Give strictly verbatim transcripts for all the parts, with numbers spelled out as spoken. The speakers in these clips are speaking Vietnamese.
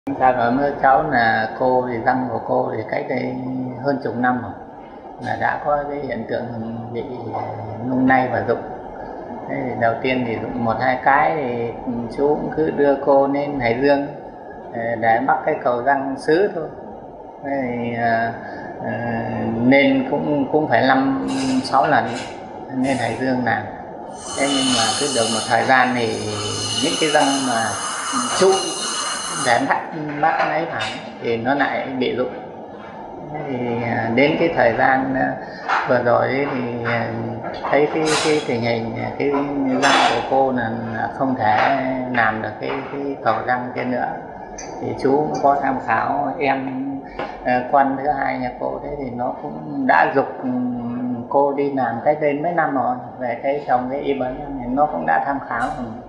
Ra nói với cháu là cô thì răng của cô thì cách đây hơn chục năm rồi là đã có cái hiện tượng bị nung nay và rụng. Thế thì đầu tiên thì rụng một hai cái thì chú cũng cứ đưa cô lên Hải Dương để mắc cái cầu răng sứ thôi. Thế thì à, à, nên cũng cũng phải năm sáu lần lên Hải Dương làm. Thế nhưng mà cứ được một thời gian thì những cái răng mà trụ để bắt bắt ấy thẳng thì nó lại bị rụng. Thì đến cái thời gian vừa rồi thì thấy cái cái tình hình cái răng của cô là không thể làm được cái cái cầu răng kia nữa, thì chú cũng có tham khảo em con thứ hai nhà cô, thế thì nó cũng đã giục cô đi làm cách đây mấy năm rồi về cái trồng cái y bấn thì nó cũng đã tham khảo.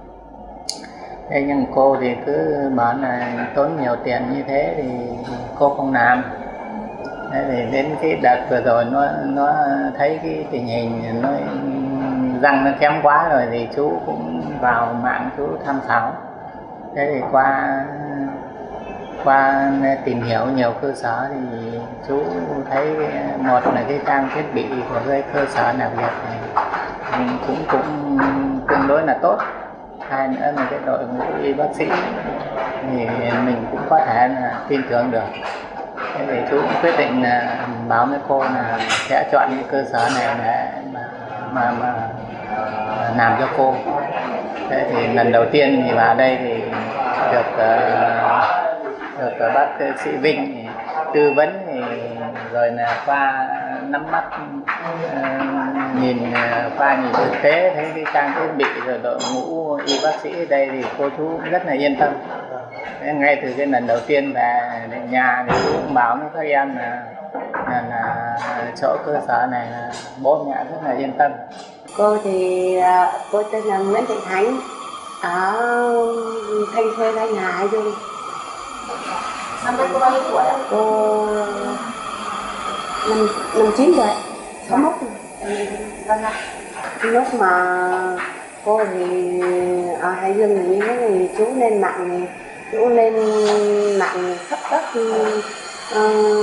Thế nhưng cô thì cứ bảo là tốn nhiều tiền như thế thì cô không làm. Thế thì đến cái đợt vừa rồi nó nó thấy cái tình hình nó răng nó kém quá rồi thì chú cũng vào mạng chú tham khảo. Thế thì qua qua tìm hiểu nhiều cơ sở thì chú thấy một là cái trang thiết bị của cái cơ sở làm việc này cũng cũng tương đối là tốt, hai nữa là cái đội ngũ y bác sĩ thì mình cũng có thể là tin tưởng được. Thế thì chú cũng quyết định là báo với cô là sẽ chọn cái cơ sở này để mà, mà, mà làm cho cô. Thế thì lần đầu tiên thì vào đây thì được được bác sĩ Vinh tư vấn thì rồi là qua nắm mắt nhìn qua nhìn thực tế thấy cái trang thiết bị rồi đội ngũ y bác sĩ ở đây thì cô chú rất là yên tâm. Thế ngay từ cái lần đầu tiên về nhà thì chú cũng bảo với các em là, là, là chỗ cơ sở này là bố mẹ rất là yên tâm. Cô thì cô tên là Nguyễn Thị Thánh ở Thanh Khê, Thanh Hà, Hải Dương. Năm nay cô bao nhiêu tuổi ạ? Cô năm năm chín rồi, sáu mốt rồi. Vâng ạ. Lúc mà cô thì ở Hải Dương thì như thế thì chú lên mạng thì chú lên mạng khắp các uh,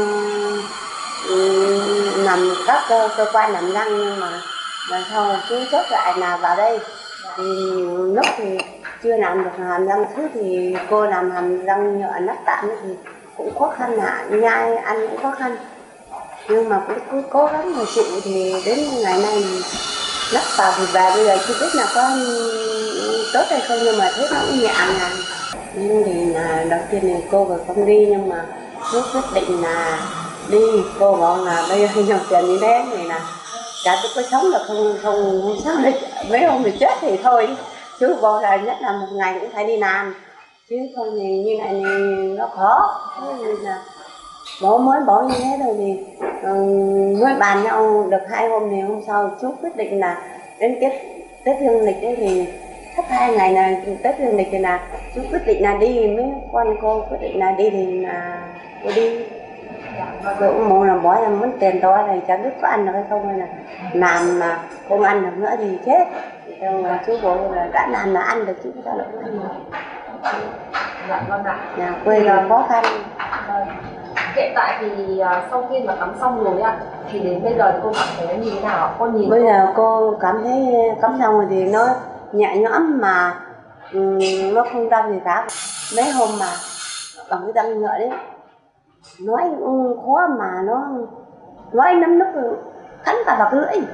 nằm các cơ, cơ quan làm răng, nhưng mà mà sau chú chốt lại là vào đây thì lúc thì chưa làm được hàm răng thứ thì cô làm hàm răng nhựa nắp tạm thì cũng khó khăn, là nhai ăn cũng khó khăn, nhưng mà cũng cứ cố gắng mà chịu. Thì đến ngày nay nắp vào thì về bây giờ chưa biết là có tốt hay không, nhưng mà thấy nó cũng nhẹ nhàng. Nhưng thì là đầu tiên thì cô vừa không đi, nhưng mà lúc quyết định là đi cô bảo là bây giờ nhiều tiền như thế thì là chả biết có sống được không, không, không sống được mấy hôm thì chết thì thôi. Chú bảo là nhất là một ngày cũng phải đi làm, chứ không thì như này thì nó khó. Thế thì là bố mới bỏ như thế rồi thì uh, mới bàn nhau được hai hôm thì hôm sau chú quyết định là đến Tết Tết Dương lịch đấy thì sắp hai ngày là Tết Dương lịch thì là chú quyết định là đi, mấy con cô quyết định là đi thì là cô đi. Rồi cũng muốn là bỏ ra muốn tiền to này chả biết có ăn được hay không, hay là làm mà không ăn được nữa thì chết. Xong rồi chú bảo là đã làm là ăn được chứ sao lại không ăn được. Dạ vâng ạ. Nhà quê là khó khăn. Vâng. Hiện tại thì sau khi mà cắm xong rồi ạ, thì đến bây giờ thì cô cảm thấy như thế nào? Cô nhìn bây giờ cô cảm thấy cắm xong rồi thì nó nhẹ nhõm mà um, nó không đau gì cả. Mấy hôm mà bằng cái răng nhựa đấy nói cũng khó mà nó nói nấm nức cắn cả vào cái lưỡi.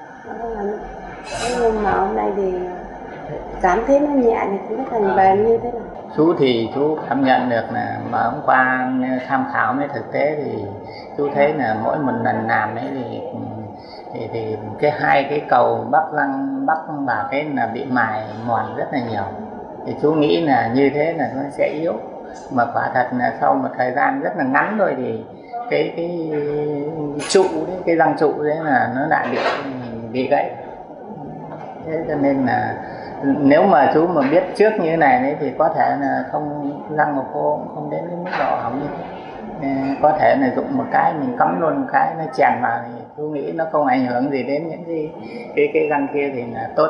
Nhưng mà hôm nay thì cảm thấy nó nhẹ thì cũng thành bền như thế này. Chú thì chú cảm nhận được là mà hôm qua tham khảo với thực tế thì chú thấy là mỗi một lần làm ấy thì thì, thì cái hai cái cầu bắc răng bắc và cái là bị mài mòn rất là nhiều. Thì chú nghĩ là như thế là nó sẽ yếu, mà quả thật là sau một thời gian rất là ngắn thôi thì cái cái trụ đấy, cái răng trụ đấy là nó lại bị bị gãy. Thế cho nên là nếu mà chú mà biết trước như thế này đấy thì có thể là không, răng của cô cũng không đến cái mức độ hỏng như thế. Có thể là dụng một cái mình cắm luôn một cái nó chèn vào thì chú nghĩ nó không ảnh hưởng gì đến những cái cái cái răng kia thì là tốt hơn.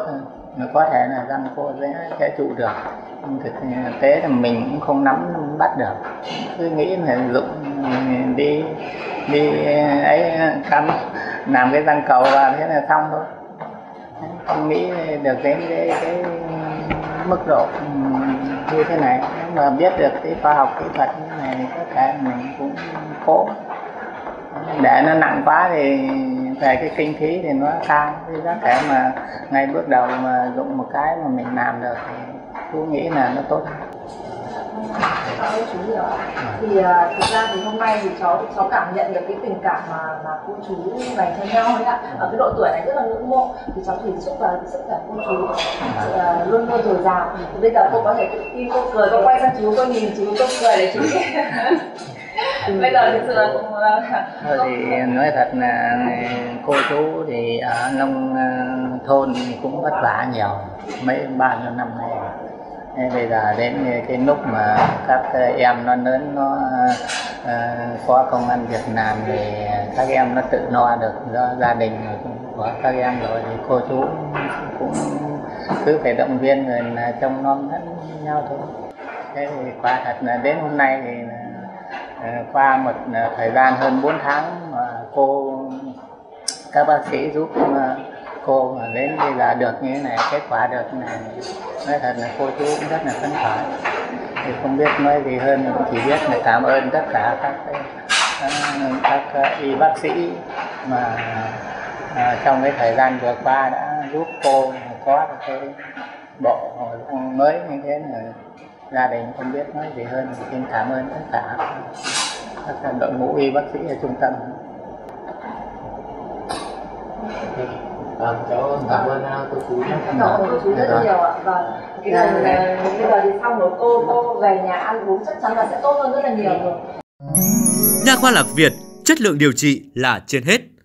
nó có thể là răng cô sẽ, sẽ trụ được, nhưng thực tế là mình cũng không nắm bắt được, cứ nghĩ là dụng đi đi ấy cắm làm cái răng cầu vào thế là xong thôi, không nghĩ được đến cái, cái mức độ như thế này. Nếu mà biết được cái khoa học kỹ thuật như thế này thì có thể mình cũng cố. Để nó nặng quá thì về cái kinh phí thì nó cao, thì có thể mà ngay bước đầu mà dụng một cái mà mình làm được thì tôi nghĩ là nó tốt. Cảm ơn chú nhiều ạ. Thì uh, thực ra thì hôm nay thì cháu cháu cảm nhận được cái tình cảm mà mà cô chú dành cho nhau ấy ạ. Ở cái độ tuổi này rất là ngưỡng mộ, thì cháu chỉ chúc là sức khỏe cô chú uh, luôn luôn dồi dào. Thì bây giờ cô có thể tự tin, cô cười, cô quay sang chú, cô nhìn chú, cô cười để chú nghe. Bây giờ thực sự là cũng thôi thì nói thật là cô chú thì ở nông thôn thì cũng vất vả nhiều mấy bao nhiêu năm nay. Thế bây giờ đến cái lúc mà các em nó lớn, nó uh, có công ăn việc làm thì các em nó tự no được do gia đình của các em rồi, thì cô chú cũng cứ phải động viên rồi là trông nom lẫn nhau thôi. Thế thì quả thật là đến hôm nay thì uh, qua một uh, thời gian hơn bốn tháng mà cô các bác sĩ giúp uh, cô mà đến bây giờ được như thế này, kết quả được như này, nói thật là cô chú cũng rất là phấn khởi. Thì không biết nói gì hơn, cũng chỉ biết là cảm ơn tất cả các các, các y bác sĩ mà à, trong cái thời gian vừa qua đã giúp cô có được cái bộ mới như thế là gia đình không biết nói gì hơn. Xin cảm ơn tất cả các đội ngũ y bác sĩ ở trung tâm. Vâng, cháu cảm ơn cô chú nhé. Cảm ơn cô chú rất nhiều ạ. Và cái lần này bây giờ thì xong rồi, cô cô về nhà ăn uống chắc chắn là sẽ tốt hơn rất là nhiều rồi. Nha khoa Lạc Việt, chất lượng điều trị là trên hết.